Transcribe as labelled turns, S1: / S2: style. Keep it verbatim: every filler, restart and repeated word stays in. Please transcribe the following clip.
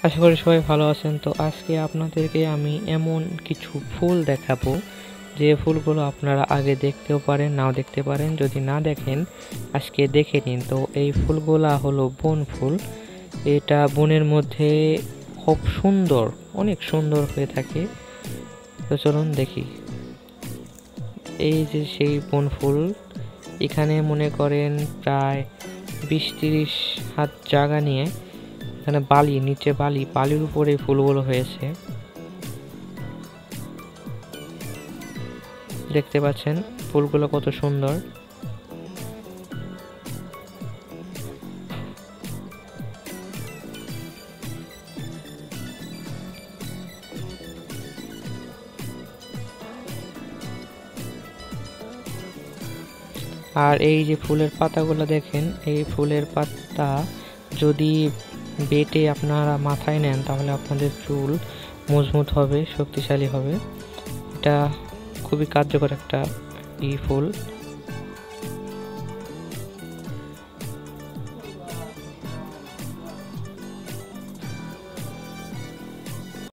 S1: আশা করি সবাই ভালো আছেন। তো আজকে আপনাদেরকে আমি এমন কিছু ফুল দেখাবো যে ফুলগুলো আপনারা আগে দেখতেও পারেন, নাও দেখতে পারেন। যদি না দেখেন আজকে দেখে নিন। তো এই ফুলগুলা হলো বন ফুল। এটা বনের মধ্যে খুব সুন্দর, অনেক সুন্দর হয়ে থাকে। তো চলুন দেখি। এই যে সেই বন ফুল, এখানে মনে করেন প্রায় বিশ তিরিশ হাত জায়গা নিয়ে এখানে বালি, নিচে বালি, বালির উপরে ফুলগুলো হয়েছে। দেখতে পাচ্ছেন ফুলগুলো কত সুন্দর। আর এই যে ফুলের পাতাগুলো দেখেন, এই ফুলের পাতা যদি বেটে আপনারা মাথায় নেন তাহলে আপনাদের চুল মজবুত হবে, শক্তিশালী হবে। এটা খুবই কার্যকর একটা ই ফুল।